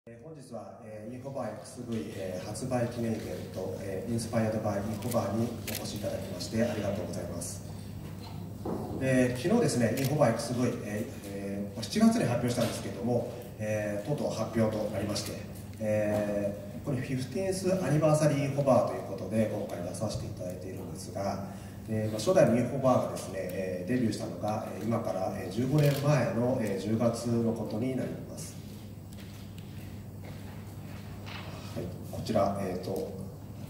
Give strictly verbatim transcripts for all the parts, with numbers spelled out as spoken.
えー、本日は、えー、インフォバー エックスブイ、えー、発売記念イベント、えー、インスパイアドバイインフォバーにお越しいただきましてありがとうございます。で昨日ですね、インフォバー エックスブイ、えーえー、しちがつに発表したんですけれども、えー、とうとう発表となりまして、えー、これ フィフティーンス アニバーサリーインフォバーということで今回出させていただいているんですが、えーまあ、初代のインフォバーがですね、えー、デビューしたのが今からじゅうごねんまえのじゅうがつのことになります。こちら、えーと、こ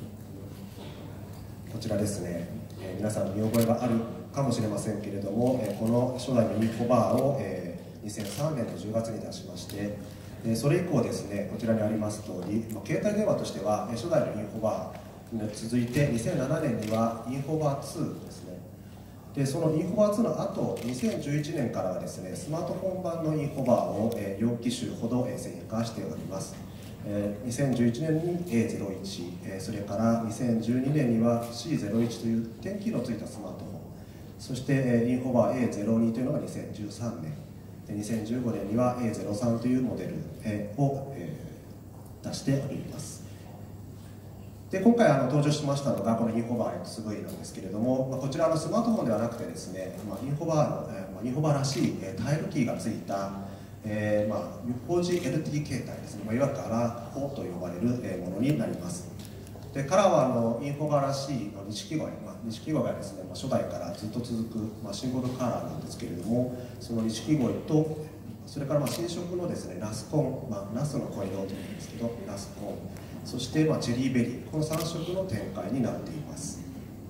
ちらですね、えー、皆さん見覚えがあるかもしれませんけれども、えー、この初代のインフォバーを、えー、にせんさんねんのじゅうがつに出しまして、えー、それ以降ですね、こちらにあります通り、まあ、携帯電話としては、えー、初代のインフォバーに続いてにせんななねんにはインフォバーツーですね。でそのインフォバーツーの後、にせんじゅういちねんからはですね、スマートフォン版のインフォバーを、えー、よん機種ほど、えー、製品化しております。にせんじゅういちねんに エーゼロイチ、それからにせんじゅうにねんには シーゼロイチ という点キーのついたスマートフォン、そしてインフォバー エーゼロに というのがにせんじゅうさんねん、にせんじゅうごねんには エーゼロさん というモデルを出しております。で今回あの登場しましたのがこのインフォバー エックスブイ なんですけれども、まあ、こちらのスマートフォンではなくてですね、まあ、インフォバーの、まあ、インフォバーらしいタイルキーがついたえーまあ、フォージーエルティー 携帯ですね、まあ、いわゆるカラーフォーと呼ばれるものになります。でカラーはあのインフォバーらしい錦鯉、まあ、錦鯉がですね、まあ、初代からずっと続く、まあ、シンボルカラーなんですけれども、その錦鯉とそれからまあ新色のですねナスコン、まあ、ナスの小色というんですけどナスコン、そしてまあチェリーベリー、このさん色の展開になっています。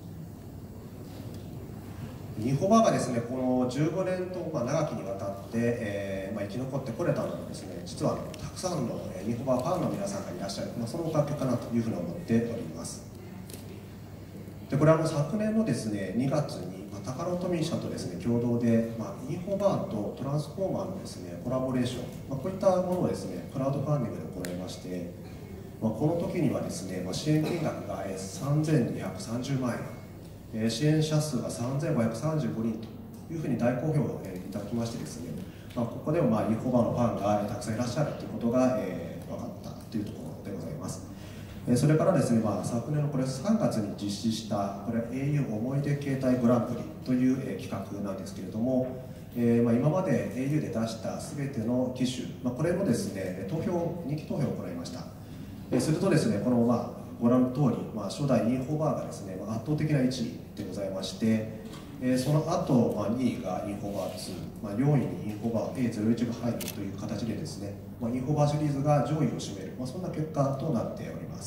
インフォバーがですね、このじゅうごねんとまあ長きにわたって、えーまあ、生き残ってこれたのはですね、実はたくさんのインフォバーファンの皆さんがいらっしゃる、まあ、そのおかげかなというふうに思っております。でこれはあの昨年のですねにがつに、まあ、タカロトミー社とですね共同で、まあ、インフォバーとトランスフォーマーのですねコラボレーション、まあ、こういったものをですねクラウドファンディングで行いまして、まあ、この時にはですね、まあ、支援金額がさんぜんにひゃくさんじゅうまんえん、支援者数がさんぜんごひゃくさんじゅうごにんというふうに大好評をいただきましてですね、まあ、ここでもまあインフォバーのファンがたくさんいらっしゃるということが、えー、分かったというところでございます。それからですね、まあ、昨年のこれさんがつに実施したこれ エーユー 思い出携帯グランプリという、えー、企画なんですけれども、えーまあ、今まで エーユー で出した全ての機種、まあ、これもですね投票人気投票を行いました。えー、するとですねこのまあご覧の通り、まあ、初代インフォバーがですね圧倒的ないちいでございまして、えー、その後、まあ、にいがインフォバーツー、まあ、よんいにインフォバー エーゼロいち が入るという形でですね、まあ、インフォバーシリーズが上位を占める、まあ、そんな結果となっております。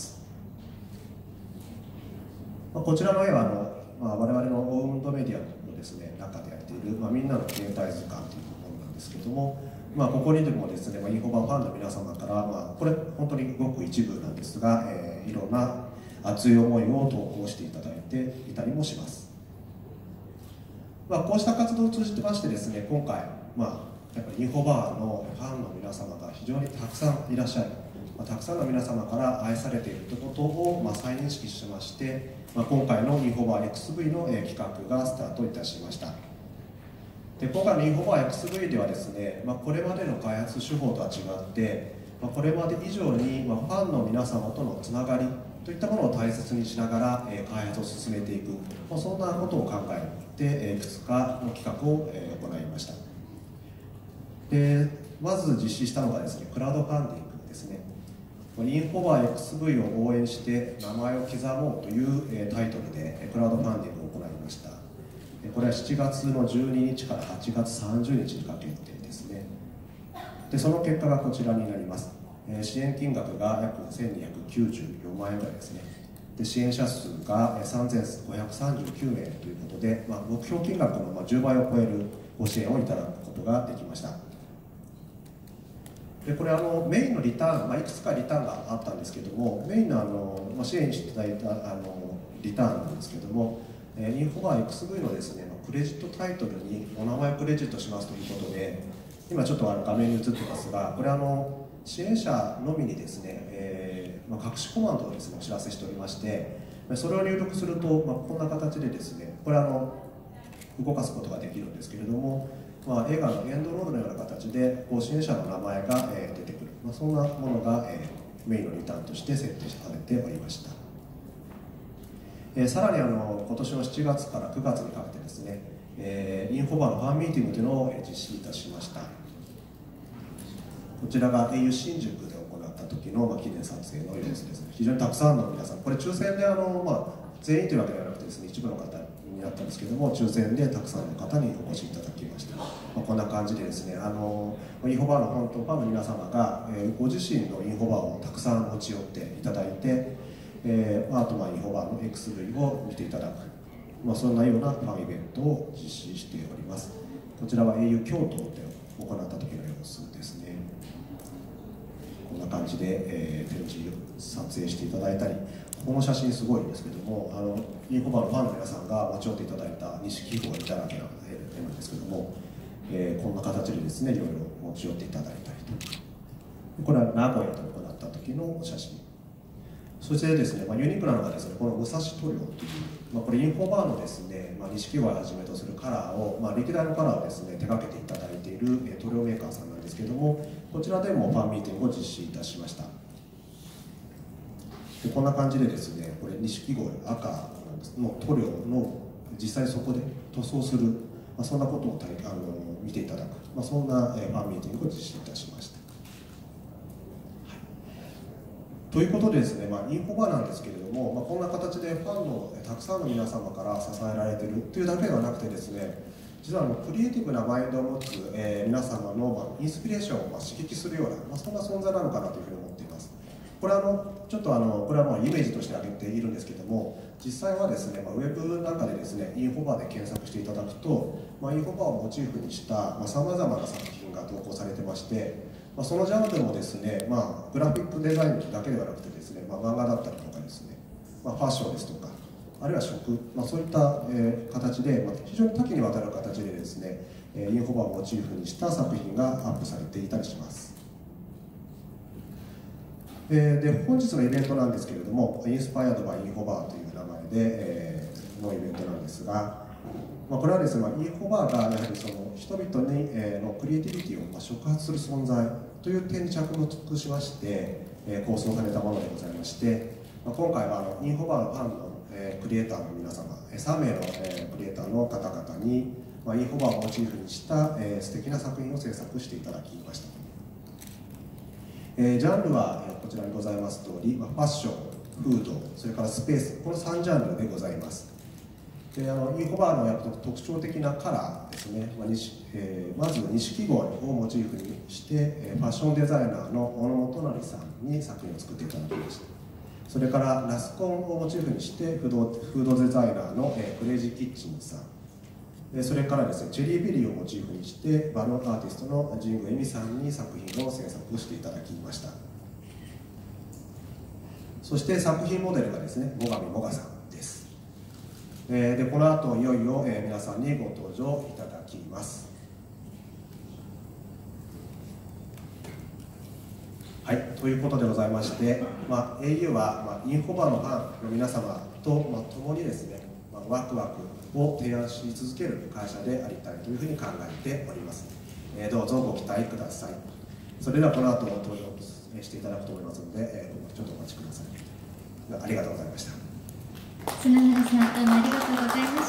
まあ、こちらの絵はあの、まあ、我々のオウンドメディアのですね中でやっている、まあ、みんなの携帯図鑑というものなんですけども、まあ、ここにでもですね、まあ、インフォバーファンの皆様から、まあ、これ本当にごく一部なんですが、えー、いろんな熱い思いを投稿していただいていたりもします。まあ、こうした活動を通じてましてですね、今回、まあ、やっぱりインフォバーのファンの皆様が非常にたくさんいらっしゃる、まあ、たくさんの皆様から愛されているということを、まあ、再認識しまして、まあ、今回のインフォバー エックスブイ の企画がスタートいたしました。で今回のインフォバー エックスブイ ではですね、まあ、これまでの開発手法とは違って、まあ、これまで以上に、まあ、ファンの皆様とのつながりといったものを大切にしながら、えー、開発を進めていく、まあ、そんなことを考えて、えー、いくつかの企画を、えー、行いました。でまず実施したのがですねクラウドファンディングですね。インフォバー エックスブイ を応援して名前を刻もうという、えー、タイトルでクラウドファンディングを行いました。これはしちがつのじゅうににちからはちがつさんじゅうにちにかけてですね。でその結果がこちらになります。えー、支援金額が約せんにひゃくきゅうじゅうよんまんえんぐらいですね。で支援者数がさんぜんごひゃくさんじゅうきゅうめいということで、まあ、目標金額のじゅうばいを超えるご支援をいただくことができました。でこれあのメインのリターン、まあ、いくつかリターンがあったんですけども、メインのあの、まあ、支援していただいたあのリターンなんですけども、インフォバー エックスブイ のですねクレジットタイトルにお名前をクレジットしますということで、今ちょっとあの画面に映ってますが、これあの支援者のみにですね、えーまあ、隠しコマンドをですねお知らせしておりまして、それを入力すると、まあ、こんな形でですね、これあの動かすことができるんですけれども、まあ、映画のエンドロールのような形でこう支援者の名前が、えー、出てくる。 まあ、そんなものが、えー、メインのリターンとして設定されておりました。えー、さらにあの今年のしちがつからくがつにかけてですね、えー、インフォバーのファンミーティングというのを実施いたしました。こちらが エーユー 新宿で行った時の、まあ、記念撮影の様子ですね。非常にたくさんの皆さん、これ抽選であの、まあ、全員というわけではなくてですね、一部の方になったんですけども、抽選でたくさんの方にお越しいただきました。まあ、こんな感じでですね、あのインフォバーの本当ファンの皆様が、えー、ご自身のインフォバーをたくさん持ち寄っていただいて、えー、アートマンインフォバーの エックスブイ を見ていただく、まあ、そんなようなファンイベントを実施しております。こちらは エーユー 京都で行った時の様子ですね。こんな感じで、えー、展示撮影していただいたり、この写真すごいんですけども、あのインフォバーのファンの皆さんが持ち寄っていただいた錦鯉だらけの絵なんですけども、えー、こんな形でですね、いろいろ持ち寄っていただいたりと。これは名古屋で行った時の写真。そしてですね、まあ、ユニークなのがですね、この武蔵塗料という、まあ、これインフォバーのですね、まあ、錦鯉をはじめとするカラーを、まあ、歴代のカラーをですね、手掛けていただいている、えー、塗料メーカーさんなんですけども、こちらでもファンミーティングを実施いたしました。でこんな感じでですね、これ錦鯉赤なんですの塗料の実際にそこで塗装する、まあ、そんなことをあの見ていただく、まあ、そんな、えー、ファンミーティングを実施いたしました。ということでですね、まあ、インフォバーなんですけれども、まあ、こんな形でファンのたくさんの皆様から支えられているというだけではなくてですね、実はあのクリエイティブなマインドを持つ、えー、皆様の、まあ、インスピレーションを、まあ、刺激するような、まあ、そんな存在なのかなというふうに思っています。これはあのちょっとあのこれはもうイメージとして挙げているんですけども、実際はですね、まあ、ウェブなんかでですね、インフォバーで検索していただくと、まあ、インフォバーをモチーフにしたさまざ、まな作品が投稿されてまして、まあ、そのジャンルもですね、まあ、グラフィックデザインだけではなくてですね、まあ、漫画だったりとかですね、まあ、ファッションですとか、あるいは食、まあ、そういった、えー、形で、まあ、非常に多岐にわたる形でですね、えー、インフォバーをモチーフにした作品がアップされていたりします。えー、で本日のイベントなんですけれども、インスパイアドバイインフォバーという名前で、えー、のイベントなんですが、まあ、これはですね、まあ、インフォバーがやはりその人々に、えー、のクリエイティビティをまあ触発する存在という点に着目しまして、えー、構想されたものでございまして、まあ、今回はあのインフォバーのファンの、えー、クリエイターの皆様、さんめいの、えー、クリエイターの方々に、まあ、インフォバーをモチーフにした、えー、素敵な作品を制作していただきました。えー、ジャンルは、えー、こちらにございます通り、まあ、ファッション、フード、それからスペース、このさんジャンルでございます。であのインフォバーのやっぱ特徴的なカラーですね、まあにしえー、まず錦鯉をモチーフにして、えー、ファッションデザイナーの小野元成さんに作品を作っていただきました。それからラスコンをモチーフにしてフード、フードデザイナーの、えー、クレイジーキッチンさん、それからですね、チェリーベリーをモチーフにしてバルーンアーティストの神宮恵美さんに作品を制作していただきました。そして作品モデルがですね、最上もがさんです。えー、でこの後いよいよ、えー、皆さんにご登場いただきます。はい、ということでございまして、まあ、エーユー は、まあ、インフォバーのファンの皆様と、まあ、共にですね、まあ、ワクワクを提案し続ける会社でありたいというふうに考えております。えー、どうぞご期待ください。それではこの後登場していただくと思いますので、えー、ちょっとお待ちください。ありがとうございました。 砂村さん、どうもありがとうございました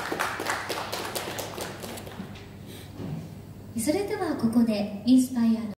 。それではここでインスパイアの